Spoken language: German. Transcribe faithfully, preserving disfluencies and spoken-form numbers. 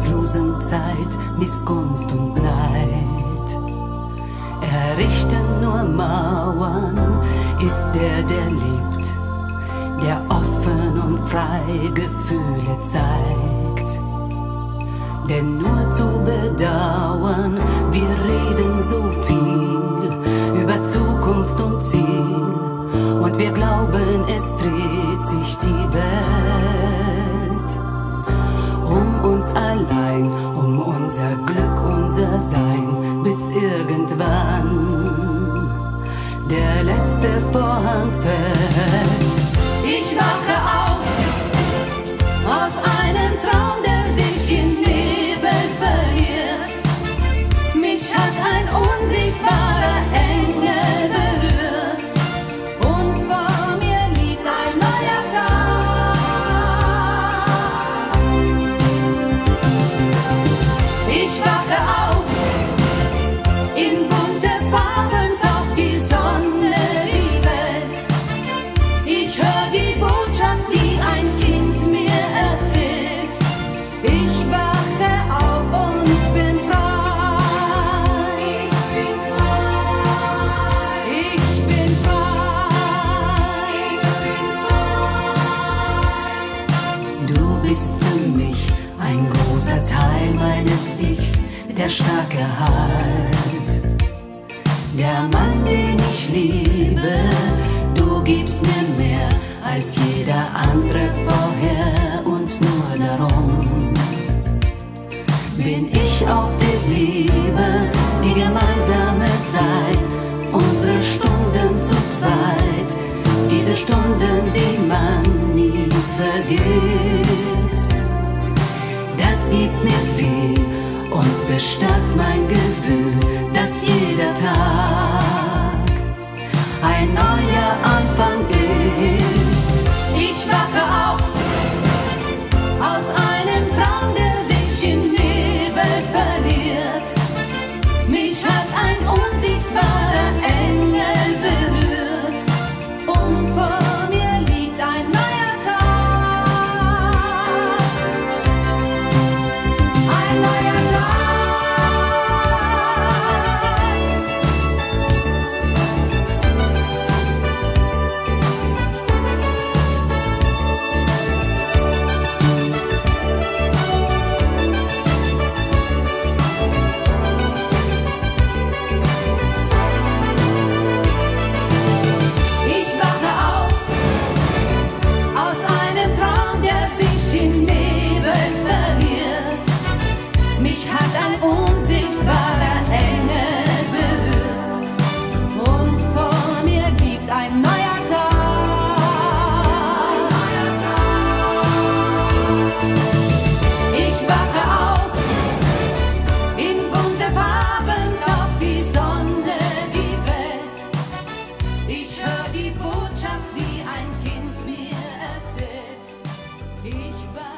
hoffnungslosen Zeit, Missgunst und Neid. Errichten nur Mauern ist der, der liebt, der offen und frei Gefühle zeigt. Denn nur zu bedauern, wir reden so viel über Zukunft und Ziel, und wir glauben, es dreht sich die Welt um uns allein, um unser Glück, unser Sein, bis irgendwann der letzte Vorhang fällt. Ich wache auf aus einem Traum, der sich in Nebel verliert. Mich hat ein unsichtbarer Engel berührt und vor mir liegt ein neuer Tag. Ich wache auf, in bunte Farben taucht die Sonne die Welt. Ich höre die Botschaft, die ein Kind mir erzählt. Ich wache auf und bin frei. Ich bin frei. Ich bin frei. Du bist für mich ein großer Teil meines Ichs, der starke Halt, der Mann, den ich liebe. Du gibst mir mehr als jeder andere vorher, und nur darum bin ich auch geblieben. Die gemeinsame Zeit, unsere Stunden zu zweit, diese Stunden, die man nie vergisst. Das gibt mir viel und bestärkt mein Gefühl, dass jeder Tag ein neuer Anfang ist. Ich wache auf aus einem Traum, der sich in Nebel verliert. Mich hat ein unsichtbarer Engel berührt und vor mir liegt ein neuer Tag. Ein neuer Tag. Ich wache auf aus einem Traum, der sich in Nebel verliert. Mich hat ein unsichtbarer Engel berührt und vor mir liegt ein neuer Tag. Ich wache auf, in bunte Farben taucht die Sonne die Welt. Ich höre die Botschaft, die ein Kind mir erzählt. Ich war